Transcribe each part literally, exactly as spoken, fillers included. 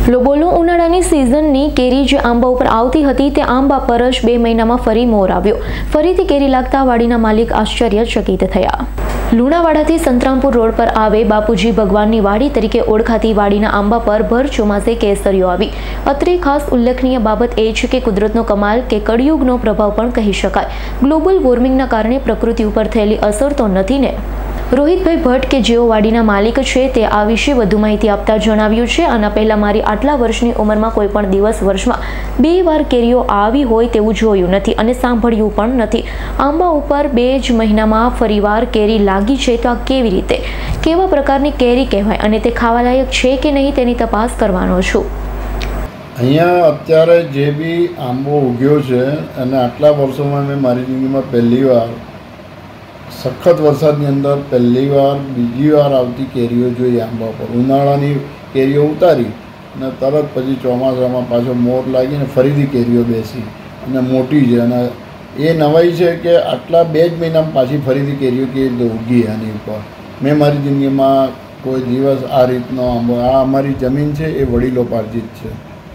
બોલો ઉનાળાની સિઝનની કેરી જે આંબા ઉપર આવતી હતી તે આંબા પર જ બે મહિનામાં ફરી મોર આવ્યો। ફરીથી કેરી લાગતા વાડીના માલિક આશ્ચર્યચકિત થયા। લુણાવાડાથી સંતરામપુર રોડ પર આવે બાપુજી ભગવાનની વાડી તરીકે ઓળખાતી વાડીના આંબા પર ભર ચોમાસે કેસરીઓ આવી। અત્રે ખાસ ઉલ્લેખનીય બાબત એ છે કે કુદરતનો કમાલ કે કળિયુગનો પ્રભાવ પણ કહી શકાય। ગ્લોબલ વોર્મિંગના કારણે પ્રકૃતિ ઉપર થયેલી અસર તો નથી ને। રોહિતભાઈ ભટ્ટ કે જેઓ વાડીના માલિક છે તે આ વિશે વધુ માહિતી આપતા જણાવ્યું છે, આના પહેલા મારી આટલા વર્ષની ઉંમરમાં કોઈ પણ દિવસ વર્ષમાં બે વાર કેરીઓ આવી હોય તેવું જોયું નથી અને સાંભળ્યું પણ નથી। આંબા ઉપર બે જ મહિનામાં ફરીવાર કેરી લાગી છે તો આ કેવી રીતે, કેવા પ્રકારની કેરી કહેવાય અને તે ખાવાલાયક છે કે નહીં તેની તપાસ કરવાનો છું। અહીંયા અત્યારે જે બી આંબો ઉગ્યો છે અને આટલા વર્ષોમાં મેં મારી જિંદગીમાં પહેલી વાર સખત વરસાદની અંદર પહેલી વાર બીજી વાર આવતી કેરીઓ જોઈ આંબા પર। ઉનાળાની કેરીઓ ઉતારી અને તરત પછી ચોમાસામાં પાછો મોર લાગીને ફરીથી કેરીઓ બેસી અને મોટી છે અને એ નવાઈ છે કે આટલા બે જ મહિનામાં પાછી ફરીથી કેરીઓ કેવી રીતે ઉગી આની ઉપર। મેં મારી જિંદગીમાં કોઈ દિવસ આ રીતનો આંબો, આ અમારી જમીન છે એ વડીલો પાર્જિત છે।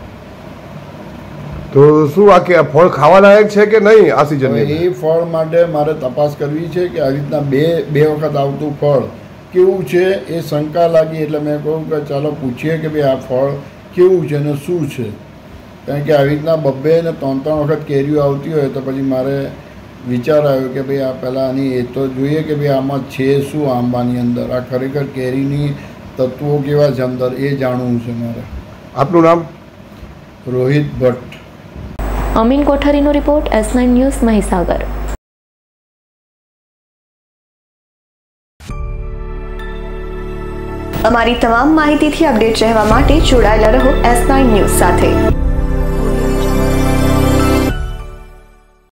તો શું આ કે ફળ ખાવા લાયક છે કે નહીં આ સિઝન? એ ફળ માટે મારે તપાસ કરવી છે કે આવી રીતના બે બે વખત આવતું ફળ કેવું છે એ શંકા લાગી, એટલે મેં કહ્યું કે ચાલો પૂછીએ કે ભાઈ આ ફળ કેવું છે અને શું છે। કારણ કે આવી રીતના બબ્બે ને ત્રણ ત્રણ વખત કેરીઓ આવતી હોય તો પછી મારે વિચાર આવ્યો કે ભાઈ આ પહેલાં આની એ તો જોઈએ કે ભાઈ આમાં છે શું આંબાની અંદર, આ ખરેખર કેરીની તત્વો કેવા છે અંદર એ જાણવું છે મારે। આપનું નામ? રોહિત ભટ્ટ। અમીન કોઠારીનો report, S nine news, Mahisagar. અમારી તમામ માહિતીથી અપડેટ રહેવા માટે જોડાયેલા રહો એસ નાઇન ન્યૂઝ સાથે।